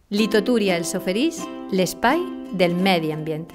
Litotúria els ofereix l'espai del medi ambient.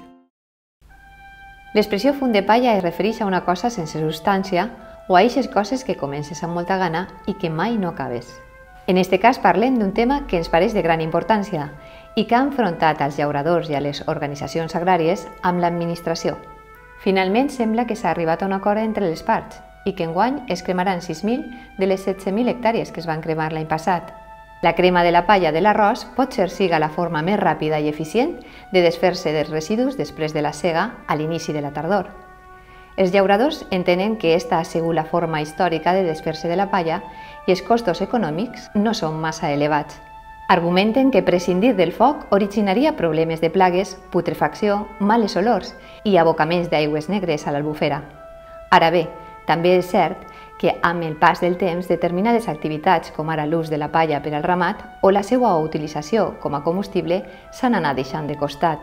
L'expressió fum de palla es refereix a una cosa sense substància o a eixes coses que comences amb molta gana i que mai no acabes. En este cas parlem d'un tema que ens pareix de gran importància i que ha enfrontat als llauradors i a les organitzacions agràries amb l'administració. Finalment sembla que s'ha arribat a un acord entre les parts i que enguany es cremaran 6.000 de les 17.000 hectàrees que es van cremar l'any passat. La crema de la palla de l'arròs potser siga la forma més ràpida i eficient de desfer-se dels residus després de la sega a l'inici de la tardor. Els llauradors entenen que esta ha sigut la forma històrica de desfer-se de la palla i els costos econòmics no són massa elevats. Argumenten que prescindir del foc originaria problemes de plagues, putrefacció, males olors i abocaments d'aigües negres a l'albufera. Ara bé, també és cert que amb el pas del temps determinades activitats, com ara l'ús de la palla per al ramat o la seva utilització com a combustible, s'han anat deixant de costat.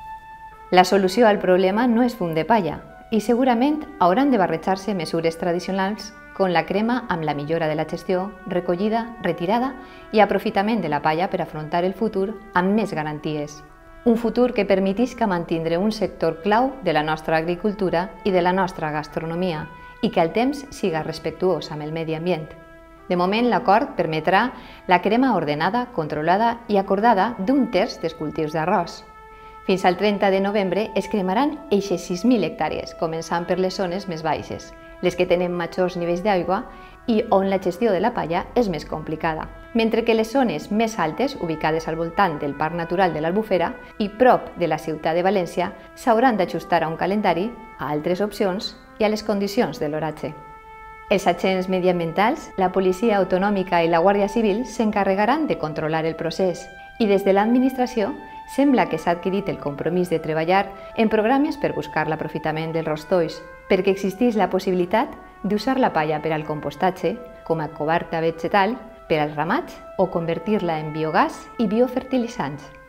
La solució al problema no és fum de palla i segurament hauran de barrejar-se mesures tradicionals com la crema amb la millora de la gestió, recollida, retirada i aprofitament de la palla per afrontar el futur amb més garanties. Un futur que permetisca mantenir un sector clau de la nostra agricultura i de la nostra gastronomia i que al temps siga respectuós amb el medi ambient. De moment, l'acord permetrà la crema ordenada, controlada i acordada d'un terç dels cultius d'arròs. Fins al 30 de novembre es cremaran eixes 6.000 hectàrees, començant per les zones més baixes, les que tenen majors nivells d'aigua i on la gestió de la palla és més complicada, mentre que les zones més altes, ubicades al voltant del Parc Natural de l'Albufera i prop de la ciutat de València, s'hauran d'ajustar a un calendari, a altres opcions i a les condicions de l'oratge. Els agents mediambientals, la Policia Autonòmica i la Guàrdia Civil s'encarregaran de controlar el procés i des de l'administració sembla que s'ha adquirit el compromís de treballar en programes per buscar l'aprofitament dels rostolls, perquè existeix la possibilitat d'usar la palla per al compostatge, com a coberta vegetal, per als ramats o convertir-la en biogàs i biofertilitzants.